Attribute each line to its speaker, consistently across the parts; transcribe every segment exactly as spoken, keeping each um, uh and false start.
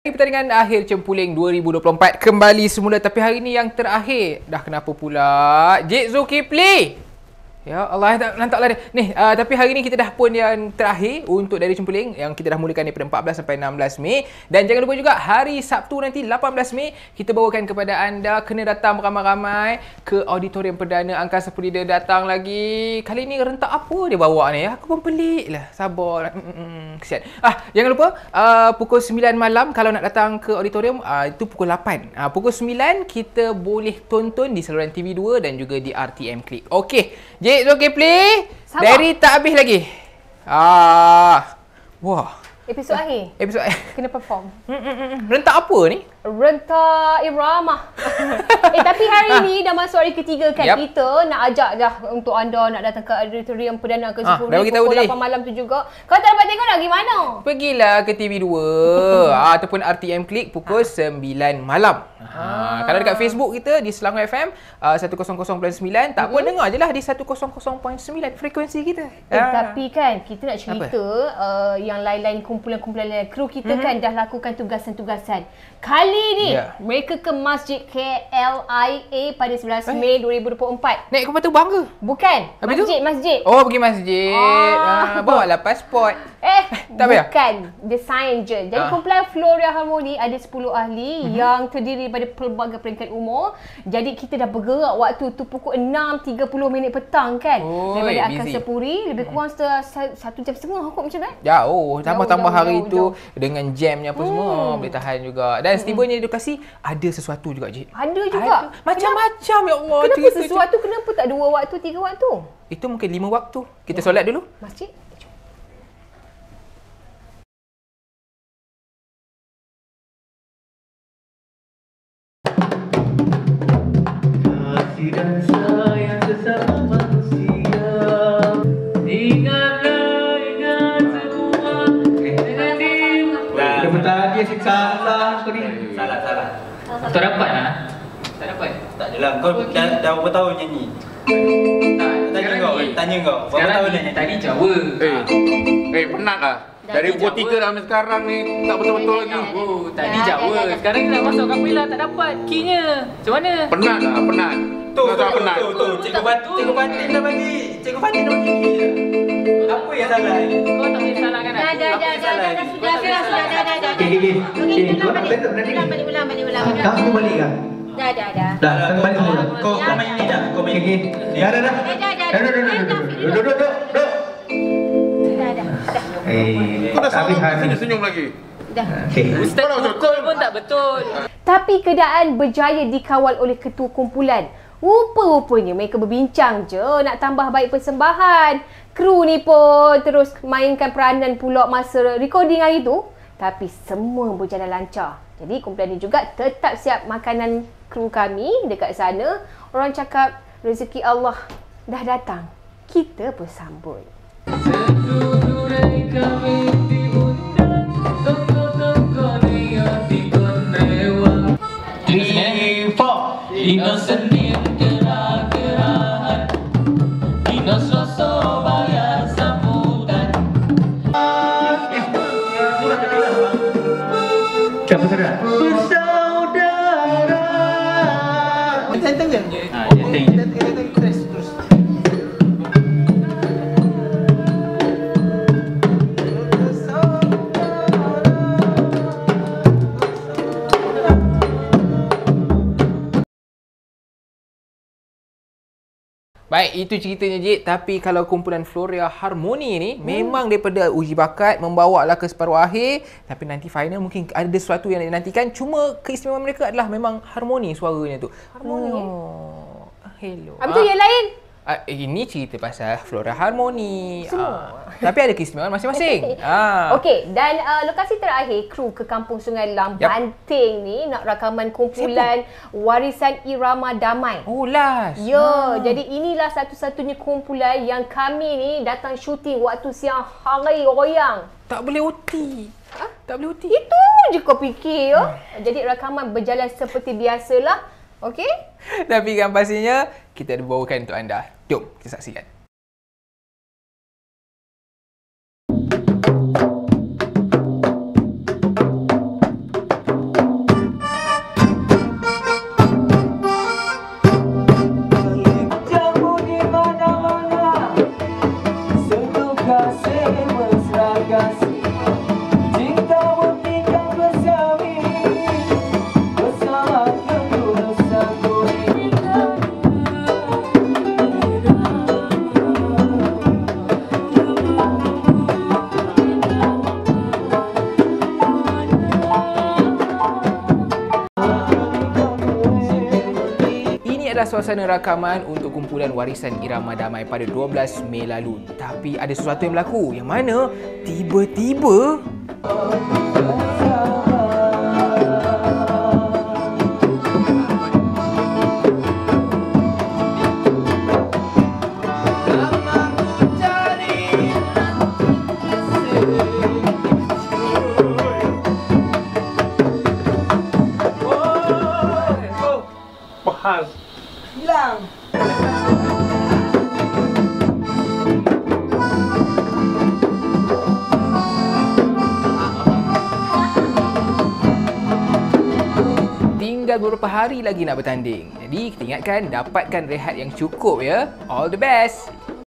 Speaker 1: Pertandingan akhir Cempuling dua ribu dua puluh empat kembali semula, tapi hari ini yang terakhir. Dah kenapa pula? Jek Zulkifli. Ya Allah, tak lantaklah dia. Ni, uh, tapi hari ni kita dah pun yang terakhir untuk dari Cempuling yang kita dah mulakan daripada empat belas sampai enam belas Mei. Dan jangan lupa juga hari Sabtu nanti lapan belas Mei kita bawakan kepada anda kena datang beramai-ramai ke Auditorium Perdana Angkasa Puri. Dia datang lagi. Kali ni rentak apa dia bawa ni? Aku pun pelik lah. Sabar. Mm -mm, kesian. Ah, jangan lupa uh, pukul sembilan malam kalau nak datang ke auditorium, uh, itu pukul lapan. Uh, pukul sembilan kita boleh tonton di saluran T V dua dan juga di R T M Click. Okey. Jek Zulkifli, dari tak habis lagi. Ah. Wah.
Speaker 2: Episod akhir.
Speaker 1: Episod akhir.
Speaker 2: Kena perform.
Speaker 1: Mm -mm. Rentak apa ni?
Speaker 2: Rentak irama. eh tapi hari ni dah masuk hari ketiga kan. Yep. Kita nak ajak dah untuk anda nak datang ke Auditorium Perdana Angkasa Puri ah, pukul lapan malam tu juga. Kalau tak dapat tengok nak pergi mana?
Speaker 1: Pergilah ke T V dua ah, ataupun R T M Click pukul ah. sembilan malam. Ah. Kalau dekat Facebook kita di Selangor F M uh, seratus perpuluhan sembilan, tak mm-hmm. pun dengar je lah di seratus perpuluhan sembilan frekuensi kita.
Speaker 2: Eh, ah. Tapi kan kita nak cerita uh, yang lain-lain kumpulan-kumpulan lain. Kru kita mm-hmm. kan dah lakukan tugasan-tugasan. Kali ni yeah. mereka ke Masjid K L I A pada sebelas eh. Mei dua ribu dua puluh empat.
Speaker 1: Naik kapal terbang ke?
Speaker 2: Bukan. Habis masjid-masjid.
Speaker 1: Oh, pergi masjid. Ah. Ah, bawa lah pasport.
Speaker 2: Eh,
Speaker 1: tak
Speaker 2: bukan. Desain je. Jadi ah. kumpulan Floria Harmony ada sepuluh ahli mm-hmm. yang terdiri daripada pelbagai peringkat umur. Jadi kita dah bergerak waktu tu pukul enam tiga puluh minit petang kan. Oh, daripada Angkasa Puri. Lebih kurang mm-hmm. satu jam setengah kot macam mana?
Speaker 1: Jauh. Tambah-tambah hari jauh, tu jauh. Dengan jamnya apa hmm. semua. Boleh tahan juga. Dan setibanya di lokasi ada sesuatu juga, Cik.
Speaker 2: Ada juga.
Speaker 1: Macam-macam, ya Allah.
Speaker 2: Kenapa sesuatu? Cik. Kenapa tak dua waktu, tiga waktu?
Speaker 1: Itu mungkin lima waktu. Kita ya. solat dulu.
Speaker 2: Masjid.
Speaker 3: Kasih dan sayang sesama manusia. Ingatlah, ingat semua. Dengan diri. Dah tadi salah tadi.
Speaker 4: Salah, salah.
Speaker 3: Tak dapat lah. Tak dapat.
Speaker 4: Tak adalah. Kau okay. dah, dah berapa tahun nyanyi? Tak, tanya kau. Ni. Tanya kau. Berapa sekarang tahun dah nyanyi?
Speaker 3: Tadi Jawa.
Speaker 5: Eh, eh penat lah. Dari pukul tiga sampai sekarang ni tak betul-betul lagi.
Speaker 3: Oh, tadi Jawa. Sekarang ni nak masuk Kapila tak dapat key-nya. Macam mana?
Speaker 5: Penat lah, penat.
Speaker 4: Tu, tu, tu, tu, tu. Cikgu Fatin, Cikgu Fatin dah bagi. Cikgu Fatin dah bagi key dah. Apa yang salah ni?
Speaker 3: Kau tak boleh salahkan aku.
Speaker 6: Dah, dah, dah, dah, dah, sudah, sudah, sudah, dah, dah, dah.
Speaker 7: Okey, okey. Okey,
Speaker 6: ulang balik. Ulang balik, ulang balik, ulang balik.
Speaker 7: Kamu balik ke?
Speaker 6: Dah, dah, dah.
Speaker 7: Dah, sekarang balik semula.
Speaker 4: Kau kau main ni dah. Kau main ni.
Speaker 7: Dah, dah, dah.
Speaker 6: Dah, dah, dah.
Speaker 7: Duduk, duduk, duduk. Duduk, duduk, duduk.
Speaker 6: Dah, dah, dah.
Speaker 7: Eh,
Speaker 5: kau dah salah senyum-senyum lagi.
Speaker 6: Dah.
Speaker 7: Okey.
Speaker 3: Ustaz pukul pun tak betul.
Speaker 2: Tapi keadaan berjaya dikawal oleh ketua kumpulan. Rupa-rupanya mereka berbincang je nak tambah baik persembahan. Kru ni pun terus mainkan peranan pula masa recording hari tu. Tapi semua berjalan lancar. Jadi kumpulan ni juga tetap siap makanan kru kami dekat sana. Orang cakap rezeki Allah dah datang. Kita pun sambut.
Speaker 3: Three, four. Innocent gerah-gerahan, dinos rasa bayar sambutan.
Speaker 7: Siapa saudara?
Speaker 4: Bersaudara. Tentang kan?
Speaker 3: Ah, tentang.
Speaker 4: Terus, terus.
Speaker 1: Baik, itu ceritanya, Jik. Tapi kalau kumpulan Floria Harmony ni hmm. memang daripada uji bakat membawa lah ke separuh akhir, tapi nanti final mungkin ada sesuatu yang dinantikan. Cuma keistimewaan mereka adalah memang harmoni suaranya tu.
Speaker 2: Harmoni.
Speaker 1: Oh. Hello.
Speaker 2: Habis tu ah. yang lain?
Speaker 1: Uh, ini cerita pasal Floria Harmony.
Speaker 2: Semua.
Speaker 1: Uh, tapi ada keistimewaan masing-masing. ah.
Speaker 2: Okey, dan uh, lokasi terakhir kru ke Kampung Sungai Lam, yep. Banting ni nak rakaman kumpulan Siapa? Warisan Irama Damai.
Speaker 1: Oh, last.
Speaker 2: Ya, ah. jadi inilah satu-satunya kumpulan yang kami ni datang syuting waktu siang hari royang.
Speaker 1: Tak boleh O T.
Speaker 2: Ha?
Speaker 1: Tak boleh O T.
Speaker 2: Itu je kau fikir. Hmm. Jadi rakaman berjalan seperti biasalah. Okey?
Speaker 1: Tapi kan pastinya kita ada bawakan untuk anda. Jom kita saksikan. inilah suasana rakaman untuk kumpulan warisan irama damai pada dua belas Mei lalu. Tapi ada sesuatu yang berlaku. Yang mana tiba-tiba tinggal beberapa hari lagi nak bertanding. Jadi kita ingatkan dapatkan rehat yang cukup ya. All the best.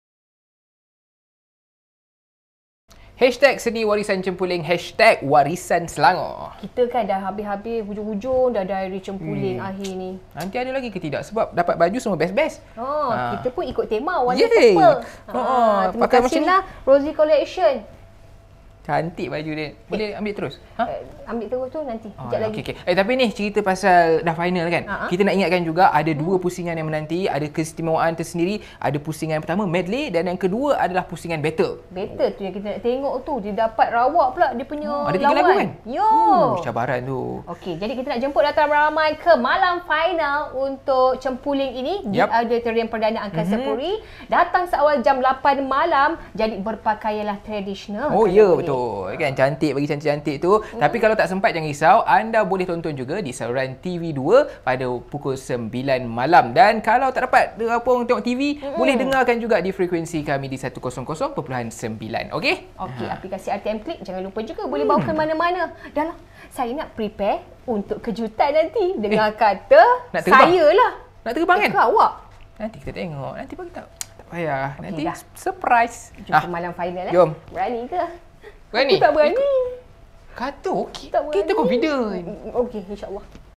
Speaker 1: Hashtag seni warisan cempuling, hashtag warisan Selangor.
Speaker 2: Kita kan dah habis-habis hujung-hujung dah diary cempuling hmm. akhir ni.
Speaker 1: Nanti ada lagi ke tidak? Sebab dapat baju semua best-best.
Speaker 2: Oh,
Speaker 1: ha.
Speaker 2: Kita pun ikut tema warna
Speaker 1: Yeay.
Speaker 2: purple.
Speaker 1: Oh,
Speaker 2: Ha, terima
Speaker 1: pakai macam
Speaker 2: kasihlah Rosie Collection.
Speaker 1: Cantik baju dia. Boleh ambil terus? Ha?
Speaker 2: Uh, ambil terus tu nanti.
Speaker 1: Oh,
Speaker 2: Sekejap
Speaker 1: okay,
Speaker 2: lagi.
Speaker 1: okay. Eh tapi ni cerita pasal dah final kan.
Speaker 2: Uh-huh.
Speaker 1: Kita nak ingatkan juga ada dua pusingan yang menanti, ada keistimewaan tersendiri. Ada pusingan pertama medley dan yang kedua adalah pusingan battle.
Speaker 2: Battle tu yang kita nak tengok tu, dia dapat rawak pula dia punya
Speaker 1: Oh,
Speaker 2: lawan.
Speaker 1: ada tiga lagu kan?
Speaker 2: Yo.
Speaker 1: Uh, cabaran tu.
Speaker 2: Okey, jadi kita nak jemput datang ramai ke malam final untuk cempuling ini di
Speaker 1: Yep.
Speaker 2: auditorium Perdana Angkasa
Speaker 1: Mhm.
Speaker 2: Puri. Datang seawal jam lapan malam, jadi berpakaianlah tradisional.
Speaker 1: Oh
Speaker 2: kalau
Speaker 1: ya,
Speaker 2: boleh.
Speaker 1: betul. Kan cantik bagi cantik-cantik tu. Hmm. Tapi kalau tak sempat jangan risau, anda boleh tonton juga di saluran T V dua pada pukul sembilan malam. Dan kalau tak dapat apa orang tengok T V, hmm. boleh dengarkan juga di frekuensi kami di seratus perpuluhan sembilan. Okey?
Speaker 2: Okey, ha. aplikasi R T M Click jangan lupa juga boleh bawa ke mana-mana. Dan saya nak prepare untuk kejutan nanti. Dengar eh, kata
Speaker 1: nak terbang?
Speaker 2: saya lah.
Speaker 1: Nak terbang kan?
Speaker 2: Ke awak?
Speaker 1: Nanti kita tengok. Nanti bagi tahu. Tak payah.
Speaker 2: Okey,
Speaker 1: Nanti
Speaker 2: dah.
Speaker 1: surprise.
Speaker 2: Jumpa
Speaker 1: Ah,
Speaker 2: malam final eh.
Speaker 1: jom.
Speaker 2: Berani ke?
Speaker 1: Berani?
Speaker 2: Aku tak berani.
Speaker 1: Kata okey.
Speaker 2: Tak berani.
Speaker 1: Kita confident.
Speaker 2: Okey, insya-Allah.